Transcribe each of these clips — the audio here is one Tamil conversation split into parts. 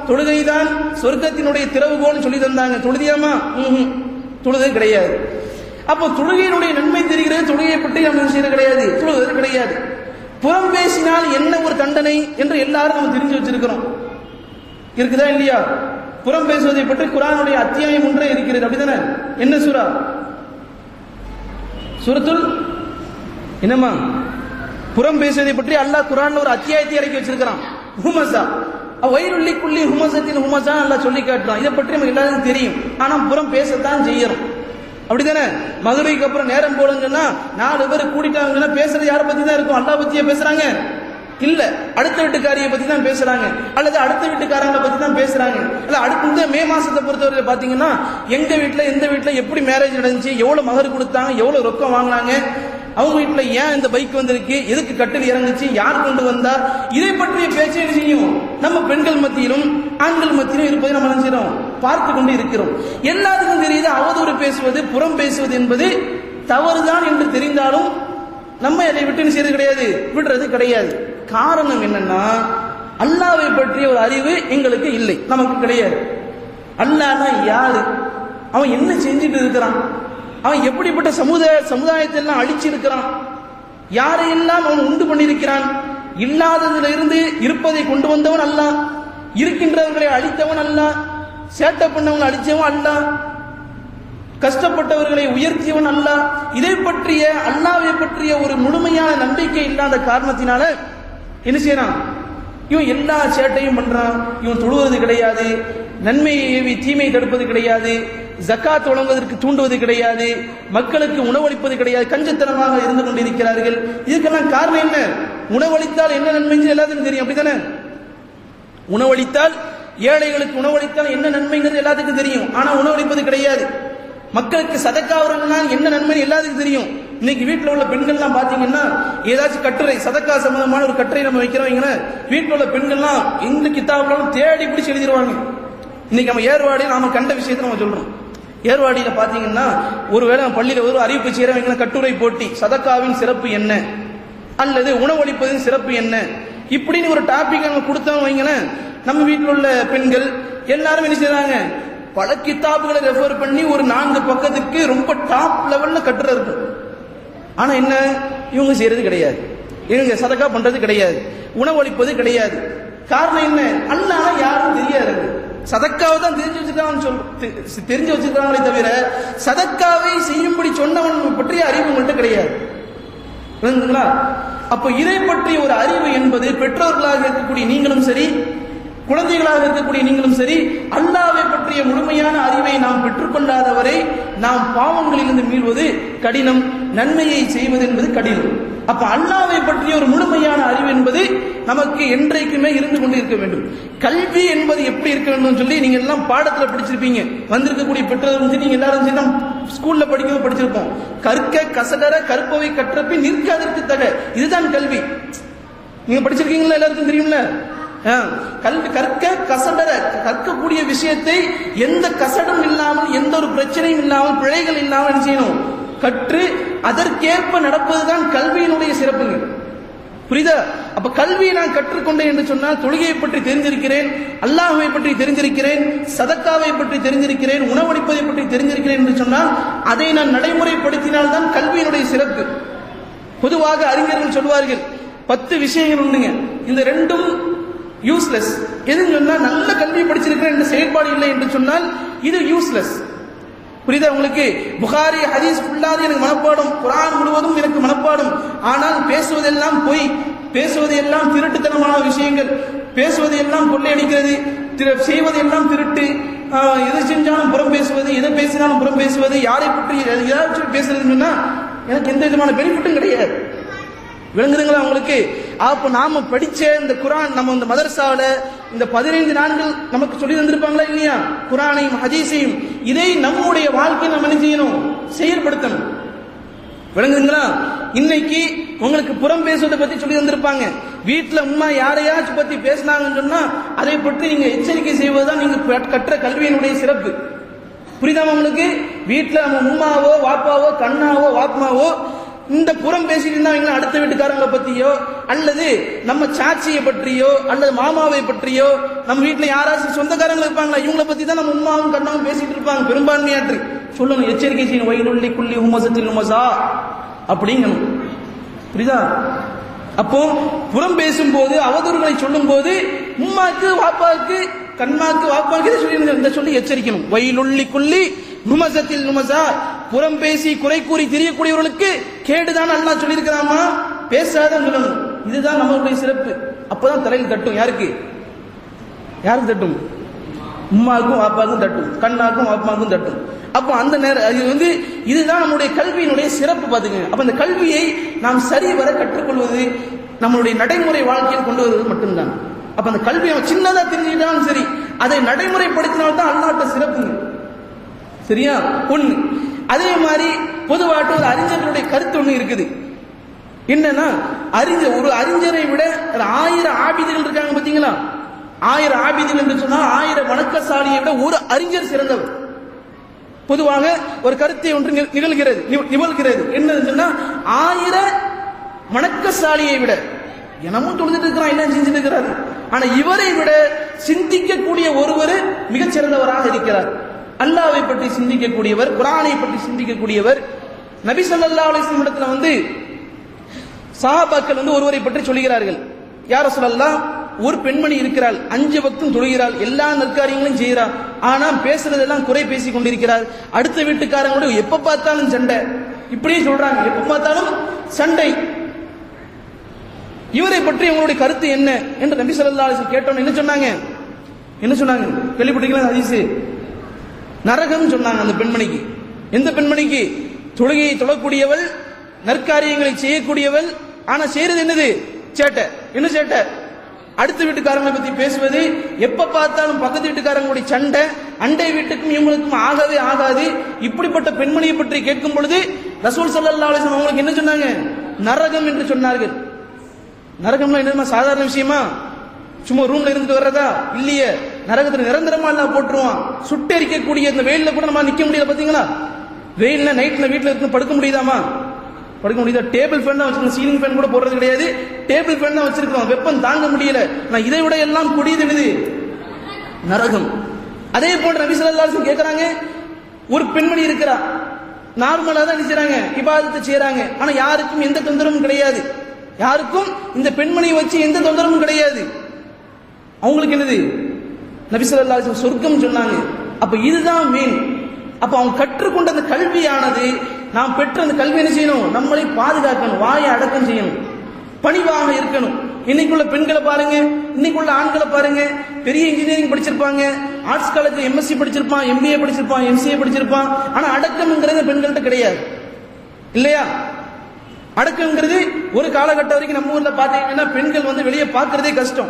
தொழுகைதான் சொர்க்கத்தினுடைய திறவுகோல் சொல்லி தந்தாங்க. தொழுதியாமா? தொழுது கிடையாது. அப்போ தொழுகையினுடைய நன்மை தெரிகிறது, தொழுகையை பற்றி நம்ம செய்யறது கிடையாது, தொழுவது கிடையாது. புறம் பேசினால் என்ன ஒரு தண்டனை என்று எல்லாரும் நம்ம தெரிஞ்சு வச்சிருக்கிறோம். இருக்குதா இல்லையா? புறம் பேசுவதை பற்றி குர்ஆனுடைய அத்தியாயம் ஒன்றே இருக்கிறது, அப்படிதானே? என்ன சூரா? சூரத்துல் என்னமா? புறம் பேசுவதை பற்றி அல்லாஹ் குர்ஆன்ல ஒரு அத்தியாயத்தை இறக்கி வச்சிருக்கிறான். ஹுமஸா வயலுல் லிக்குல்லி ஹுமஸத்தின் ஹுமஸா அல்லாஹ் சொல்லி காட்டுறான். இதை பற்றி நமக்கு எல்லாருக்கும் தெரியும், ஆனா புறம் பேசத்தான் செய்யறோம், அப்படிதானே? மதுரைக்கு அப்புறம் நேரம் போலங்கன்னா 4 பேர் கூட்டிட்டாங்கன்னா பேசுறது யாரை பத்தி தான் இருக்கும்? அல்லாஹ் பத்தியே பேசுறாங்க? இல்ல, அடுத்த வீட்டுக்காரியை பத்தி தான் பேசுறாங்க, அல்லது அடுத்த வீட்டுக்காரங்களை பத்தி தான் பேசுறாங்க. இல்ல அடுத்த மே மாசத்தை பொறுத்தவரை பாத்தீங்கன்னா எங்க வீட்டுல எந்த வீட்டுல எப்படி மேரேஜ் நடந்துச்சு, எவ்வளவு மகர் கொடுத்தாங்க, எவ்வளவு ரொக்கம் வாங்கினாங்க, அவங்க வீட்டுல ஏன் இந்த பைக் வந்திருக்கு, எதுக்கு கட்டில் இறங்குச்சு, யார் கொண்டு வந்தா, இதை பற்றிய பேச்சை செய்யும் நம்ம பெண்கள் மத்தியிலும் ஆண்கள் மத்தியிலும் இருப்பதை நம்ம நினைச்சிடும் பார்த்து கொண்டு இருக்கிறோம். எல்லாத்துக்கும் தெரியுது அவதூறு பேசுவது, புறம் பேசுவது என்பது தவறுதான் என்று தெரிந்தாலும் நம்ம அதை விட்டு செய்யறது கிடையாது, விடுறது கிடையாது. காரணம் என்னன்னா அல்லாஹ்வை பற்றிய ஒரு அறிவு எங்களுக்கு இல்லை, நமக்கு கிடையாது. அல்லாஹ்னா யாரு, அவன் என்ன செஞ்சுட்டு இருக்கிறான், அவன் எப்படிப்பட்ட சமுதாயத்தை எல்லாம் அழிச்சு இருக்கிறான், யாரையெல்லாம் அவன் உண்டு பண்ணியிருக்கிறான், இல்லாததுல இருந்து இருப்பதை கொண்டு வந்தவன் அல்லாஹ், இருக்கின்றவர்களை அழித்தவன் அல்லாஹ், சேட்டை பண்ணவங்களை அழிச்சவன் அல்லாஹ், கஷ்டப்பட்டவர்களை உயர்த்தியவன் அல்லாஹ். இதை பற்றிய அல்லாஹ்வை பற்றிய ஒரு முழுமையான நம்பிக்கை இல்லாத காரணத்தினால என்ன செய்யறான்? இவன் எல்லா சேட்டையும் பண்றான். இவன் தொழுவது கிடையாது, நன்மையை ஏவி தீமையை தடுப்பது கிடையாது, ஜக்காத் வழங்குவதற்கு தூண்டுவது கிடையாது, மக்களுக்கு உணவளிப்பது கிடையாது, கஞ்சத்தனமாக இருந்து கொண்டிருக்கிறார்கள். இதுக்கெல்லாம் காரணம் என்ன? உணவளித்தால் என்ன நன்மைன்னு எல்லாத்துக்கும் தெரியும், அப்படித்தானே? உணவளித்தால், ஏழைகளுக்கு உணவளித்தால் என்ன நன்மைங்கிறது எல்லாத்துக்கும் தெரியும், ஆனா உணவளிப்பது கிடையாது. மக்களுக்கு சதக்கா வரலாம் என்ன நன்மை எல்லாத்துக்கும் தெரியும். இன்னைக்கு வீட்டில் உள்ள பெண்கள்லாம் பாத்தீங்கன்னா ஏதாச்சும் கட்டுரை, சதக்கா சம்பந்தமான ஒரு கட்டுரை நம்ம வைக்கிறோம், வீட்டில் உள்ள பெண்கள்லாம் எந்த கிதாபுலாம் தேடி பிடிச்சி எழுதிடுவாங்க. இன்னைக்கு நம்ம ஏர்வாடியில் நாம கண்ட விஷயத்தை நம்ம சொல்றோம். ஏர்வாடியில பாத்தீங்கன்னா ஒருவேளை பள்ளியில ஒரு அறிவிப்பு செய்யறவங்க கட்டுரை போட்டி, சதக்காவின் சிறப்பு என்ன, அல்லது உணவளிப்பதின் சிறப்பு என்ன, இப்படின்னு ஒரு டாபிக் நம்ம கொடுத்தோம் வைங்களேன், நம்ம வீட்டில் உள்ள பெண்கள் எல்லாரும் என்ன செய்யறாங்க, பல கிதாபுகளை ரெஃபர் பண்ணி ஒரு 4 பக்கத்துக்கு ரொம்ப டாப் லெவல்ல கட்டுரை இருக்கும். ஆனா என்ன, இவங்க செய்யறது கிடையாது, இவங்க சதக்கா பண்றது கிடையாது, உணவளிப்பது கிடையாது. காரணம் என்ன? அல்லாஹ் யாரும் தெரியாது, சதக்காவை தான் தெரிஞ்சு வச்சிருக்காங்களே தவிர சதக்காவை செய்யும்படி சொன்னவன் பற்றிய அறிவு உங்கள்கிட்ட கிடையாது. புரியுதுங்களா? அப்போ இதை பற்றிய ஒரு அறிவு என்பது பெற்றோர்களாக இருக்கக்கூடிய நீங்களும் சரி, குழந்தைகளாக இருக்கக்கூடிய நீங்களும் சரி, அல்லாஹ்வை பற்றிய முழுமையான அறிவை நாம் பெற்றுக்கொள்ளாதவரை நாம் பாவங்களிலிருந்து மீள்வது கடினம், நன்மையை செய்வது என்பது கடினம். அப்ப அல்லாஹ்வை பற்றிய ஒரு முழுமையான அறிவு என்பது நமக்கு என்றைக்குமே இருந்து கொண்டு இருக்க வேண்டும். கல்வி என்பது எப்படி இருக்க வேண்டும் சொல்லி நீங்க எல்லாம் பாடத்துல படிச்சிருப்பீங்க, வந்திருக்கக்கூடிய பெற்றோரும் சரி, நீங்க எல்லாரும் சரி, ஸ்கூல்ல படிச்சிருப்போம். கற்க கசடர கற்பவை கற்றப்பின் நிற்காதற்கு தக, இதுதான் கல்வி. நீங்க படிச்சிருக்கீங்களா? எல்லாருக்கும் தெரியும்ல. கல்வி கற்க கசடர, கற்கக்கூடிய விஷயத்தை எந்த கசடும் இல்லாமல், எந்த ஒரு பிரச்சனையும் இல்லாமல், பிழைகள் இல்லாமல் என்ன செய்யணும்? கற்று அதற்கேற்ப நடப்பதுதான் கல்வியினுடைய சிறப்புங்க. புரியுதா? அப்ப கல்வியை நான் கற்றுக்கொண்டேன் என்று சொன்னால் தொழுகையை பற்றி தெரிஞ்சிருக்கிறேன், அல்லாஹ்வை பற்றி தெரிஞ்சிருக்கிறேன், சதக்காவை பற்றி தெரிஞ்சிருக்கிறேன், உணவளிப்பதை பற்றி தெரிஞ்சிருக்கிறேன் என்று சொன்னால் அதை நான் நடைமுறைப்படுத்தினால்தான் கல்வியினுடைய சிறப்பு. பொதுவாக அறிஞர்கள் சொல்வார்கள் 10 விஷயங்கள் உண்டுங்க, இந்த 2ம் யூஸ்லெஸ். எதுன்னு சொன்னா, நல்ல கல்வி படிச்சிருக்கிறேன் என்ற செயல்பாடு இல்லை என்று சொன்னால் இது யூஸ்லெஸ். புரியுதா உங்களுக்கு? புகாரி ஹதீஸ் ஃபுல்லாது எனக்கு மனப்பாடம், குர்ஆன் முழுவதும் எனக்கு மனப்பாடம், ஆனால் பேசுவதெல்லாம் பொய், பேசுவதெல்லாம் திருட்டுத்தனமான விஷயங்கள், பேசுவதெல்லாம் கொள்ளையடிக்கிறது, செய்வதெல்லாம் திருட்டு, எது செஞ்சாலும் புறம் பேசுவது, எதை பேசினாலும் புறம் பேசுவது, யாரை பற்றி ஏதாச்சும் பேசுறதுன்னு சொன்னா எனக்கு எந்த விதமான பெனிஃபிட்டும் கிடையாது. விளங்குதுங்களா உங்களுக்கு? அப்ப நாம படிச்ச இந்த குர்ஆன், நம்ம இந்த மதரசாவில இந்த 15 நாட்கள் நமக்கு சொல்லி தந்திருப்பாங்களா இல்லையா? குர்ஆனையும் ஹதீஸையும், இதை நம்முடைய வாழ்க்கையை நம்ம என்ன செய்யணும்? செயல்படுத்தணும். விளங்குதுங்களா? இன்னைக்கு உங்களுக்கு புறம் பேசுவதை பத்தி சொல்லி தந்திருப்பாங்க. வீட்டுல உம்மா யாரையாச்சும் பத்தி பேசினாங்கன்னு சொன்னா அதை பற்றி நீங்க எச்சரிக்கை செய்வதுதான் நீங்க கற்ற கல்வியினுடைய சிறப்பு. புரியுதா உங்களுக்கு? வீட்டுல நம்ம உம்மாவோ வாப்பாவோ கண்ணாவோ வாப்மாவோ இந்த புறம் பேசிட்டு இருந்தா அடுத்த வீட்டுக்காரங்களை பத்தியோ அல்லது நம்ம சாட்சியை பற்றியோ அல்லது மாமாவை பற்றியோ நம்ம வீட்டுல யாராச்சும் சொந்தக்காரங்க இருப்பாங்களா இவங்களை பத்தி தான் நம்ம உமாவும் கண்ணாவும் பேசிட்டு இருப்பாங்க பெரும்பான்மையாற்று. சொல்லணும், எச்சரிக்கை செய்யணும், வயலுள்ளி குள்ளி ஹுமசத்தில் ஹுமசா அப்படிங்கணும். புரியுதா? அப்போ புறம் பேசும்போது அவதூறுகளை சொல்லும் போது உம்மாக்கு வாப்பாவுக்கு கண்மாக்கு வாப்பாக்கு சொல்லி எச்சரிக்கணும். வயலுள்ளி குள்ளி ஹுமசத்தில் ஹுமசா, புறம் பேசி குறை கூறி தெரியக்கூடியவர்களுக்கு கேடுதான் அல்லாஹ் சொல்லியிருக்கிறாமா, பேசாதான் சொல்லணும். இதுதான் நம்மளுடைய சிறப்பு. அப்பதான் தலையில் தட்டும். யாருக்கு தட்டும்? உம்மாவுக்கும் வாப்பாவுக்கும் தட்டும், கண்ணாக்கும் வாப்பாவுக்கும் தட்டும். அப்போ அந்த நேரம் இதுதான் நம்முடைய கல்வியினுடைய சிறப்பு. பாத்துக்கங்க. அப்ப அந்த கல்வியை நாம் சரிவர கற்றுக்கொள்வது நம்மளுடைய நடைமுறை வாழ்க்கையில் கொண்டு வருவது மட்டும்தான். அப்ப அந்த கல்வியை சின்னதா தெரிஞ்சுக்கிட்டாலும் சரி, அதை நடைமுறைப்படுத்தினால்தான் அல்லாஹ்ட்ட சிறப்புங்க. சரியா? ஒண்ணு. அதே மாதிரி பொதுவாட்டு ஒரு அறிஞர்களுடைய கருத்து ஒண்ணு இருக்குது. என்னன்னா, ஒரு அறிஞரை விட 1000 ஆபிதுகள் இருக்காங்க பாத்தீங்களா? 1000 ஆபிதுகள் என்று சொன்னா 1000 வணக்கசாலியை விட ஒரு அறிஞர் சிறந்தவர். பொதுவாக ஒரு கருத்தை ஒன்று நிகழ்கிறது. என்னன்னு சொன்னா, 1000 வணக்கசாலியை விட எனமும் தொழுதுட்டு இருக்கிறான், என்ன செஞ்சுட்டு இருக்கிறாரு, ஆனா இவரை விட சிந்திக்கக்கூடிய ஒருவர் மிகச்சிறந்தவராக இருக்கிறார். அல்லாஹ்வை பற்றி சிந்திக்கக்கூடியவர், குர்ஆனை பற்றி சிந்திக்கக்கூடியவர். நபி ஸல்லல்லாஹு அலைஹி வஸல்லம் இடத்துல சஹாபாக்கள் ஒருவரை பற்றி சொல்கிறார்கள். யா ரசூலல்லாஹ், ஒரு பெண்மணி இருக்கிறாள், 5 வக்தும் தொழுகிறாள், எல்லா நற்காரியங்களும் செய்கிறாள், ஆனா பேசுறதெல்லாம் குறை பேசிக் கொண்டிருக்கிறார். அடுத்த வீட்டுக்காரங்களோட எப்ப பார்த்தாலும் சண்டை, இப்படியே சொல்றாங்க, எப்ப பார்த்தாலும் சண்டை. இவரை பற்றி உங்களுடைய கருத்து என்ன என்று நபி ஸல்லல்லாஹு அலைஹி வஸல்லம் கேட்டோன்னு என்ன சொன்னாங்க? கேள்விப்பட்டீங்களா ஹதீஸ்? நரகம் சொன்னாங்க அந்த பெண்மணிக்கு. எந்த பெண்மணிக்கு? தொழுகையை தொழக்கூடியவள், நற்காரியங்களை செய்யக்கூடியவள், ஆனா செய்யறது என்னது? சேட்டை. என்ன சேட்டை? அடுத்த வீட்டுக்காரங்களை பத்தி பேசுவது, எப்ப பார்த்தாலும் பக்கத்து வீட்டுக்காரங்களுடைய சண்டை, அண்டை வீட்டுக்கும் இவங்களுக்கும் ஆகவே ஆகாது. இப்படிப்பட்ட பெண்மணியை பற்றி கேட்கும் பொழுது ரசூல் ஸல்லல்லாஹு அலைஹி வஸல்லம் அவங்களுக்கு என்ன சொன்னாங்க? நரகம் என்று சொன்னார்கள். நரகம்னா என்ன சாதாரண விஷயமா? சும்மா ரூம்ல இருந்துட்டு வர்றதா? இல்லையே. நரகத்துல நிரந்தரமா எல்லாம் போட்டுருவான். சுட்டெரிக்கக்கூடிய இந்த வெயில்ல கூட நம்ம நிக்க முடியல. பாத்தீங்களா? வெயில்ல நைட்ல வீட்டுல இருந்து படுக்க முடியுதாமா? படுக்க முடியுதா? டேபிள் ஃபேன் தான் வச்சிருக்கோம், சீலிங் ஃபேன் கூட போடுறது கிடையாது. டேபிள் ஃபேன் தான் வச்சிருக்கோம். வெப்பம் தாங்க முடியல. நான் இதை விட எல்லாம் கொடியது நரகம். அதே போன்ற நபி ஸல்லல்லாஹு அலைஹி வஸல்லம் கேக்குறாங்க, ஒரு பெண்மணி இருக்கிறா, நார்மலா தான் நினைச்சாங்க, இபாதத்தை செய்யறாங்க, ஆனா யாருக்கும் எந்த தொந்தரவும் கிடையாது. யாருக்கும் இந்த பெண்மணியை வச்சு எந்த தொந்தரவும் கிடையாது. அவங்களுக்கு என்னது? நபி ஸல்லல்லாஹு அலைஹி வஸல்லம் சொர்க்கம் சொன்னாங்க. அப்ப இதுதான் மீன். அப்ப அவங்க கற்றுக்கொண்ட அந்த கல்வியானது, நாம் பெற்ற அந்த கல்வி என்ன செய்யணும்? நம்மளை பாதுகாக்கணும், வாயை அடக்கம் செய்யணும், பணிவாக இருக்கணும். இன்னைக்குள்ள பெண்களை பாருங்க, இன்னைக்குள்ள ஆண்களை பாருங்க, பெரிய இன்ஜினியரிங் படிச்சிருப்பாங்க, ஆர்ட்ஸ் காலேஜ் எம்எஸ்சி படிச்சிருப்பான், எம்பிஏ படிச்சிருப்பான், எம்சிஏ படிச்சிருப்பான், ஆனா அடக்கம்ங்கிறது பெண்கள்கிட்ட கிடையாது. இல்லையா? அடக்கம்ங்கிறது ஒரு காலகட்டம் வரைக்கும் நம்ம ஊர்ல பாத்தீங்கன்னா பெண்கள் வெளியே பார்க்கறதே கஷ்டம்.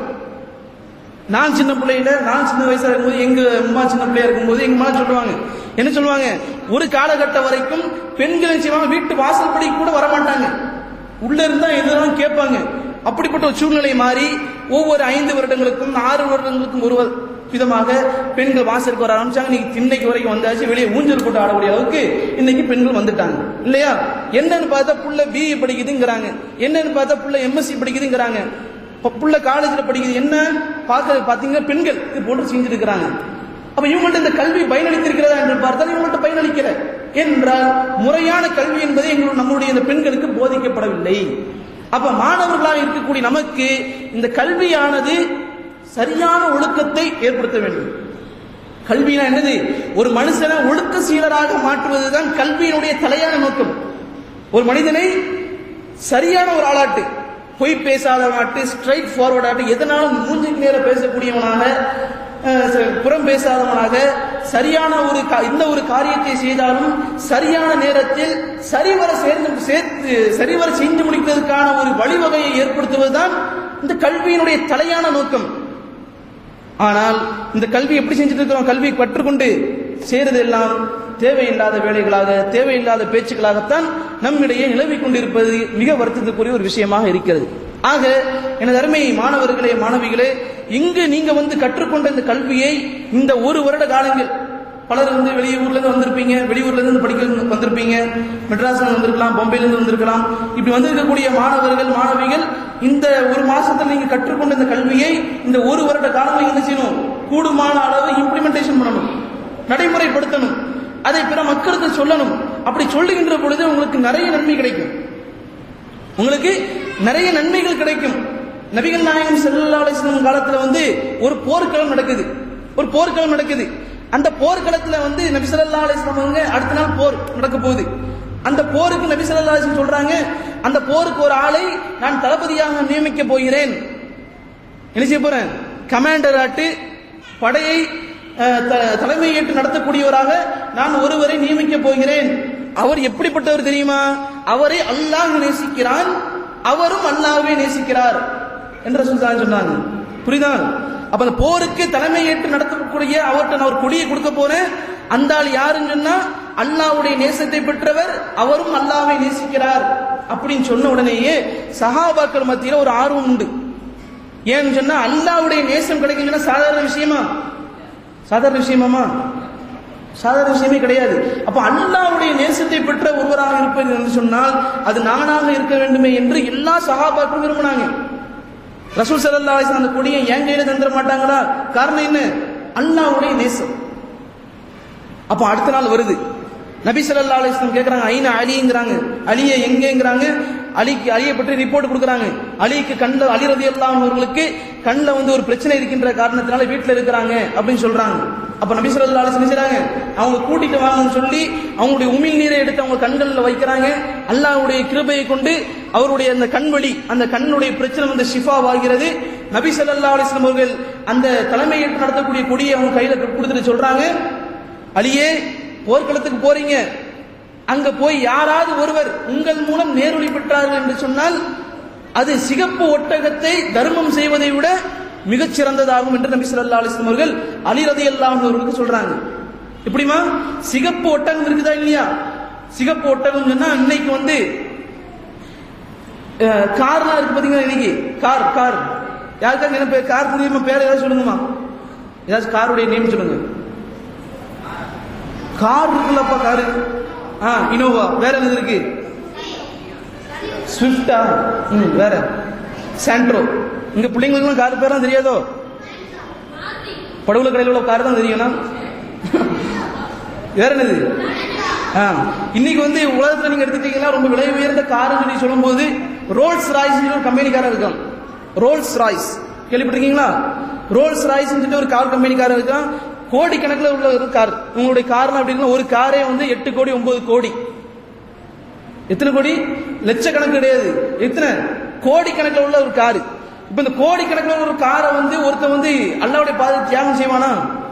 நான் சின்ன வயசா இருக்கும்போது, எங்க அம்மா சின்ன பிள்ளையா இருக்கும்போது எங்க அம்மா சொல்லுவாங்க, என்ன சொல்லுவாங்க, ஒரு காலகட்டம் வரைக்கும் பெண்கள் செய்வாங்க, வீட்டு வாசல்படி கூட வரமாட்டாங்க, உள்ள இருந்தா எதுவும் கேட்பாங்க. அப்படிப்பட்ட ஒரு சூழ்நிலை மாறி ஒவ்வொரு 5 வருடங்களுக்கும் 6 வருடங்களுக்கும் ஒரு விதமாக பெண்கள் வாசலுக்கு வர ஆரம்பிச்சாங்க. இன்னைக்கு வரைக்கும் வந்தாச்சு, வெளியே ஊஞ்சல் போட்டு ஆடக்கூடிய அளவுக்கு இன்னைக்கு பெண்கள் வந்துட்டாங்க. இல்லையா? என்னன்னு பார்த்தா புள்ள பிஇ படிக்குதுங்கிறாங்க, என்னன்னு பார்த்தா புள்ள எம்எஸ்சி படிக்குதுங்கிறாங்க, புள்ள காலேஜ்ல படிக்குது. என்ன பாத்தீங்கன்னா பெண்கள் இது போட்டு செஞ்சுட்டு இருக்கிறாங்க. அப்ப இவங்கள்ட்ட இந்த கல்வி பயனளித்திருக்கிறதா என்று பார்த்தால் இவங்கள்ட்ட பயனளிக்கல. என்றால் முறையான கல்வி என்பது நம்முடைய இந்த பெண்களுக்கு போதிக்கப்படவில்லை. அப்ப மாணவர்களாக இருக்கக்கூடிய நமக்கு இந்த கல்வியானது சரியான ஒழுக்கத்தை ஏற்படுத்த வேண்டும். கல்வினா என்னது? ஒரு மனுஷனை ஒழுக்க சீலராக மாற்றுவதுதான் கல்வியினுடைய தலையான நோக்கம். ஒரு மனிதனை சரியான ஒரு ஆளாட்டு, பொய் பேசாதவனாட்டு, ஸ்ட்ரைட் ஃபார்வர்ட் ஆட்டு, எதனாலும் மூஞ்சிக்கு நேர பேசக்கூடியவனாக, புறம் பேசாதவனாக, சரியான இந்த ஒரு காரியத்தை செய்தாலும் சரியான நேரத்தில் சரிவர செஞ்சு முடிப்பதற்கான ஒரு வழிவகையை ஏற்படுத்துவதுதான் இந்த கல்வியினுடைய தலையான நோக்கம். ஆனால் இந்த கல்வி எப்படி செஞ்சுட்டு இருக்கிறோம்? கல்வி கற்றுக்கொண்டு செய்யறது எல்லாம் தேவையில்லாத வேலைகளாக, தேவையில்லாத பேச்சுக்களாகத்தான் நம்மிடையே நிலவிக் கொண்டிருப்பது மிக வருத்தத்துக்குரிய ஒரு விஷயமாக இருக்கிறது. ஆக எனது அருமை மாணவர்களே, மாணவிகளே, இங்கு நீங்க கற்றுக்கொண்ட இந்த கல்வியை இந்த 1 வருட காலங்கள் பலர் வந்து வெளியூர்ல இருந்து வந்திருப்பீங்க, வெளியூர்ல இருந்து படிக்க வந்திருப்பீங்க, மெட்ராஸ்ல வந்திருக்கலாம், பொம்பையில இருந்து வந்திருக்கலாம். இப்படி வந்திருக்கக்கூடிய மாணவர்கள் மாணவிகள் இந்த ஒரு மாசத்துல நீங்க கற்றுக்கொண்ட இந்த கல்வியை இந்த ஒரு வருட காலங்கள் என்ன செய்யணும், கூடுமான அளவு இம்ப்ளிமெண்டேஷன் பண்ணணும், நடைமுறைப்படுத்தணும், அதை பிற மக்களுக்கு சொல்லணும். அப்படி சொல்லுகின்ற பொழுது உங்களுக்கு நிறைய நன்மை கிடைக்கும், உங்களுக்கு நிறைய நன்மைகள் கிடைக்கும். நபிகள் நாயகம் ஸல்லல்லாஹு அலைஹி வஸல்லம் காலத்துல வந்து ஒரு போர்க்களம் நடக்குது. அந்த போர்க்களத்துல வந்து நபி ஸல்லல்லாஹு அலைஹி வஸல்லம் அடுத்த நாள் போர் நடக்க போகுது. அந்த போருக்கு நபி ஸல்லல்லாஹு அலைஹி வஸல்லம் சொல்றாங்க, அந்த போருக்கு ஒரு ஆளை நான் தளபதியாக நியமிக்க போகிறேன். என்ன செய்ய போறேன்? கமாண்டர் ஆட்டு படையை தலைமை ஏற்று நடத்தக்கூடியவராக நான் ஒருவரை நியமிக்க போகிறேன். அவர் எப்படிப்பட்டவர் தெரியுமா? அவரை அல்லாஹ் நேசிக்கிறான், அவரும் அல்லாஹ்வை நேசிக்கிறார் என்று சொன்னாங்க. புரியுதா? அப்ப அந்த போருக்கு தலைமை ஏற்று நடத்தக்கூடிய அவர்கிட்ட நான் ஒரு கொடியை கொடுக்க போறேன். அந்த ஆள் யாருன்னு சொன்னா அல்லாஹ்வுடைய நேசத்தை பெற்றவர், அவரும் அல்லாஹ்வை நேசிக்கிறார் அப்படின்னு சொன்ன உடனேயே சஹாபாக்கள் மத்தியில ஒரு ஆர்வம் உண்டு. ஏன்னு சொன்னா அல்லாஹ்வுடைய நேசம் கிடைக்குதுன்னா சாதாரண விஷயமா? சாதாரண விஷயமே கிடையாது. அப்ப அல்லாஹ்வுடைய நேசத்தை பெற்ற ஒருவராக இருப்பது என்று சொன்னால் அது நானாக இருக்க வேண்டுமே என்று எல்லா சஹாபாக்களும் விரும்பினாங்க. ரசூல் ஸல்லல்லாஹு அலைஹி வஸல்லம் அந்த கொடியை என் கையில தந்துட மாட்டாங்களா? காரணம் என்ன? அல்லாஹ்வுடைய நேசம். அப்ப அடுத்த நாள் வருது, நபி ஸல்லல்லாஹு அலைஹி வஸல்லம் கேக்குறாங்க, ஐனா அலிங்கறாங்க, அலியை எங்கங்கறாங்க. அலியை பற்றி ரிப்போர்ட் கொடுக்கறாங்க. அலிக்கு கண்ணில், அலி ரலியல்லாஹு அன்ஹு அவர்களுக்கு கண்ணில் வந்து ஒரு பிரச்சனை இருக்கின்ற காரணத்தினால வீட்டில் இருக்கிறாங்க அப்படின்னு சொல்றாங்க. அப்ப நபி ஸல்லல்லாஹு அலைஹி வஸல்லம் செய்றாங்க, அவங்க கூட்டிட்டு வாங்கன்னு சொல்லி அவங்களுடைய உமிழ் நீரை எடுத்து அவங்க கண்களில் வைக்கிறாங்க. அல்லாஹ்வுடைய கிருபையை கொண்டு அவருடைய அந்த கண்வழி, அந்த கண்ணுடைய பிரச்சனை வந்து ஷிஃபாவாகிறது. நபி ஸல்லல்லாஹு அலைஹி வஸல்லம் அவர்கள் அந்த தலைமையேற்று நடத்தக்கூடிய கொடியை அவங்க கையில கொடுத்துட்டு சொல்றாங்க, அலியே போர்க்களத்துக்கு போறீங்க, அங்க போய் யாராவது ஒருவர் உங்கள் மூலம் நேர்வழி பெற்றார்கள் என்று சொன்னால் அது சிகப்பு ஒட்டகத்தை தர்மம் செய்வதை விட மிகச் சிறந்ததாகும் என்று நபி ஸல்லல்லாஹு அலைஹி வஸல்லம் அவர்கள் அலி ரலியல்லாஹு அன்ஹு அவர்களுக்கு சொல்றாங்க. எப்படிமா? சிகப்பு ஒட்டகம் இருக்குதா இல்லையா? சிகப்பு ஒட்டகம் சொன்னா இன்னைக்கு வந்து கார்லாம் இருக்கு பாத்தீங்களா? இன்னைக்கு கார் யாருக்காவது என்ன கார் தெரியுமா? பேர் ஏதாவது சொல்லுங்கம்மா, ஏதாச்சும் காருடைய நேம் சொல்லுங்க. கார் இருக்குல்லப்பா, காரு இனோவா. வேற என்னது இருக்கு? ஸ்விஃப்டா, வேற சாண்ட்ரோ. இங்க பிள்ளைங்களுக்கு கார் பேர் தான் தெரியாதோ? படகுல கடையில் உள்ள கார் தான் தெரியும். வேற என்னது? இன்னைக்கு வந்து உலகத்துல நீங்க எடுத்துட்டீங்கன்னா ரொம்ப விலை உயர்ந்த கார் சொல்லி சொல்லும் போது ரோல்ஸ் ராய்ஸ் ஒரு கம்பெனிக்காரன் இருக்கான். ரோல்ஸ் ராய்ஸ் கேள்விப்பட்டிருக்கீங்களா? ரோல்ஸ் ராய்ஸ் ஒரு கார் கம்பெனிக்காரன் இருக்கான். கோடி கணக்கில் உள்ள ஒரு கார். உங்களுடைய காரணம் அப்படின்னா ஒரு காரே வந்து 8 கோடி 9 கோடி. எத்தனை கோடி? லட்சக்கணக்கு கிடையாது, எத்தனை கோடி கணக்கில் உள்ள ஒரு காரு. இப்ப இந்த கோடி கணக்கில் ஒரு காரை வந்து ஒருத்தன் வந்து அல்லாஹ்வுடைய பாதையை தியாகம் செய்வானா?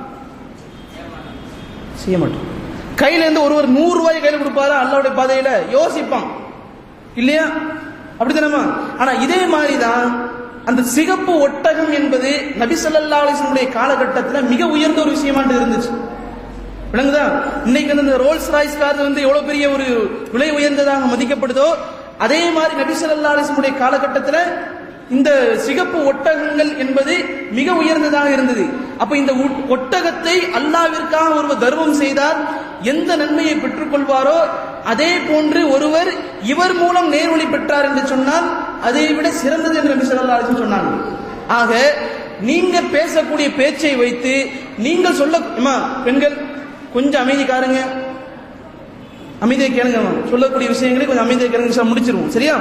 செய்ய மாட்டான். கையில இருந்து ஒருவர் 100 ரூபாய் கையில கொடுப்பாரு அல்லாஹ்வுடைய பாதையில, யோசிப்பான் இல்லையா? அப்படித்தானமா? ஆனா இதே மாதிரிதான் அந்த சிகப்பு ஒட்டகம் என்பது நபி ஸல்லல்லாஹு அலைஹி வஸல்லம் காலகட்டத்தில் மிக உயர்ந்த ஒரு விஷயமா இருந்துச்சு. விளங்குதா? இன்னைக்கு அந்த ரோல்ஸ் ராய்ஸ் கார் வந்து எவ்வளவு பெரிய ஒரு விலை உயர்ந்ததாக மதிக்கப்படுதோ அதே மாதிரி நபி ஸல்லல்லாஹு அலைஹி வஸல்லம் காலகட்டத்தில் இந்த சிகப்பு ஒட்டகங்கள் என்பது மிக உயர்ந்ததாக இருந்தது. அப்ப இந்த ஒட்டகத்தை அல்லாஹ்விற்காக ஒருவர் தர்மம் செய்தால் எந்த நன்மையை பெற்றுக் கொள்வாரோ அதே போன்று ஒருவர் இவர் மூலம் நேர்வழி பெற்றார் என்று சொன்னால் அதை விட சிறந்தது என்று நபி ஸல்லல்லாஹு அலைஹி வஸல்லம் சொன்னாங்க. ஆக நீங்க பேசக்கூடிய பேச்சை வைத்து நீங்கள் சொல்ல, பெண்கள் கொஞ்சம் அமைதிக்காருங்க, அமைதியை கேளுங்க, சொல்லக்கூடிய விஷயங்களை கொஞ்சம் அமைதியை கேளுங்க, முடிச்சிருவோம் சரியா?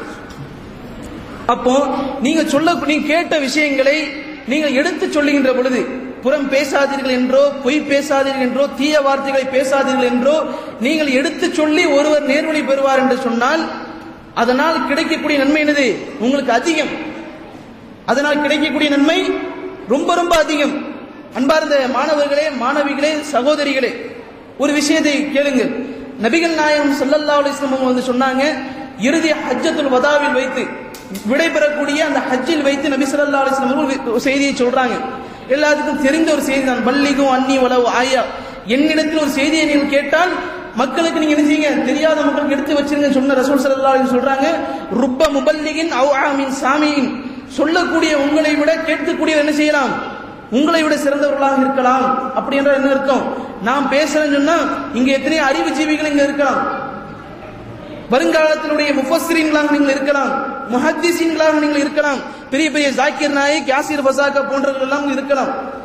அப்போ நீங்க கேட்ட விஷயங்களை நீங்கள் எடுத்து சொல்லுகின்ற பொழுது புறம் பேசாதீர்கள் என்றோ, பொய் பேசாதீர்கள் என்றோ, தீய வார்த்தைகளை பேசாதீர்கள் என்றோ நீங்கள் எடுத்து சொல்லி ஒருவர் நேர்வழி பெறுவார் என்று சொன்னால் அதனால் கிடைக்கக்கூடிய நன்மை என்னது? உங்களுக்கு அதிகம். அதனால் கிடைக்கக்கூடிய நன்மை ரொம்ப ரொம்ப அதிகம். அன்பார்ந்த மாணவர்களே, மாணவிகளே, சகோதரிகளே, ஒரு விஷயத்தை கேளுங்கள். நபிகள் நாயகம் ஸல்லல்லாஹு அலைஹி வஸல்லம் வந்து சொன்னாங்க, இறுதி ஹஜ்ஜத்துல் வதாவில் வைத்து விடைபெறக்கூடிய அந்த ஹஜ்ஜில் வைத்து நபி ஸல்லல்லாஹு அலைஹி வஸல்லம் ஒரு செய்தியை சொல்றாங்க. எல்லாத்துக்கும் தெரிந்த ஒரு செய்தி தான். பல்லிகும் அன்னி வலவ் ஆயா, என்னிடத்தில் ஒரு செய்தியை நீங்கள் கேட்டால் மக்களுக்கு நீங்க என்ன செய்யுங்க, தெரியாத மக்களுக்கு எடுத்து வச்சிருங்க சொன்ன ரசூல் ஸல்லல்லாஹு அலைஹி வஸல்லம் சொல்றாங்க, ருப்ப முபல்லிகின் அவ் ஆமின் சாமியின், சொல்லக்கூடிய உங்களை விட கேட்கக்கூடிய என்ன செய்யலாம் உங்களை விட சிறந்தவர்களாக இருக்கலாம். அப்படி என்றால் என்ன அர்த்தம்? நாம் பேசுறேன்னு சொன்னா இங்க எத்தனை அறிவுஜீவிகள் இங்க இருக்கலாம். வருங்காலத்தினுடைய முஃபஸ்ஸிரீன்களாக நீங்கள் இருக்கலாம், முஹத்திஸீன்களாக நீங்கள் இருக்கலாம், பெரிய பெரிய ஜாக்கிர் நாயிக், யாசிர் ஃபஸாக்கா போன்றவர்கள் எல்லாம் இருக்கலாம்.